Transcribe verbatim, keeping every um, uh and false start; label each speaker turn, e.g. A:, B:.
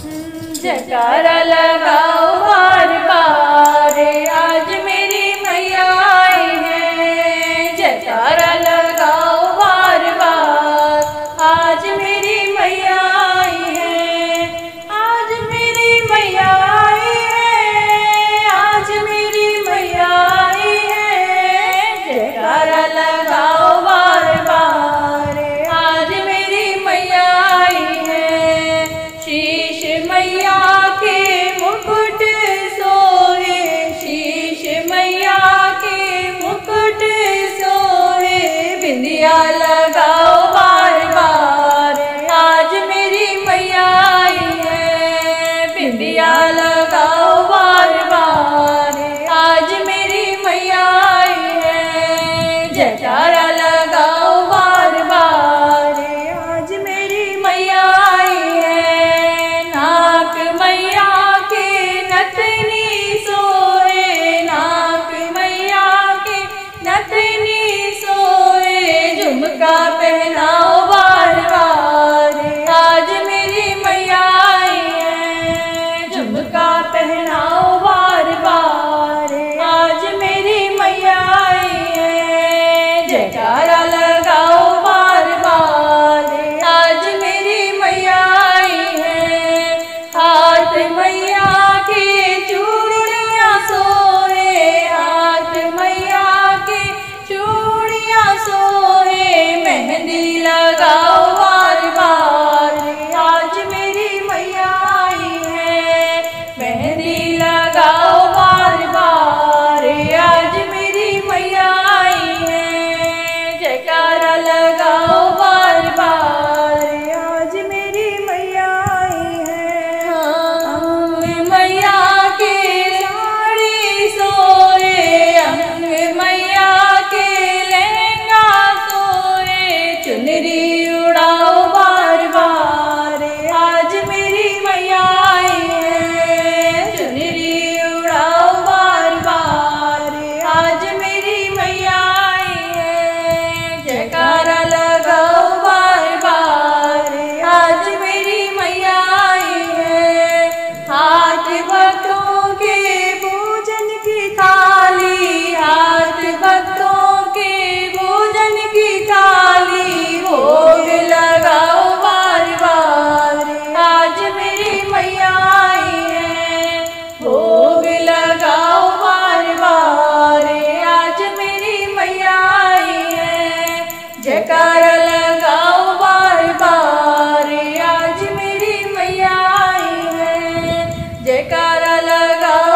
A: जयकारा लगाओ बार बार, आज मेरी मैया आई है। जयकारा लगाओ बार बार, आज मेरी मैया आई है। आज मेरी मैया आई है, आज मेरी मैया आई है। जयकारा लगाओ बार बार, आज मेरी मैया आई है। शीश मैया के मुकुट सोहे, शीश मैया के मुकुट सोहे। बिंदिया लगाओ बार बार, आज मेरी मैया आई है। बिंदिया लगाओ बार बार, आज मेरी मैया आई है। जयकारा लगाओ बार बार, आज मेरी मैया आई है। नाक मैया के नथनी सोए, नाक मैया के नथनी सोए। झुमका पहनाओ बार बार, आज मेरी मैया आई है। झुमका पहनाओ बार बार, आज मेरी मैया आई है। जयकारा लगाओ बार बार, आज मेरी मैया आई है। हाथ मैया के चूड़ियाँ सोए, हाथ मैया के चूड़ियाँ सोए। मेहंदी लगाओ बार बार, आज मेरी मैया आई है। मेहंदी लगाओ बार बार, आज मेरी मैया आई है। जयकारा लगाओ बार बार, आज मेरी मैया आई है। अंग मैया के साड़ी सोए, अंग मैया के लहंगा सोए। चुनरी उड़ाओ बार बार, आज मेरी मैया आई है। चुनरी उड़ाओ बार बार, आज मेरी मैया आई है। जयकारा लगाओ बार बार, आज मेरी मैया आई है। हाथ भक्तों के भोजन की थाली, हाथ भक्तों के भोजन की थाली। भोग लगाओ बार बार, आज मेरी मैया आई है। भोग लगाओ बार बार, आज मेरी मैया आई है। जयकारा लगाओ बार बार, आज मेरी मैया आई है। जयकारा लगाओ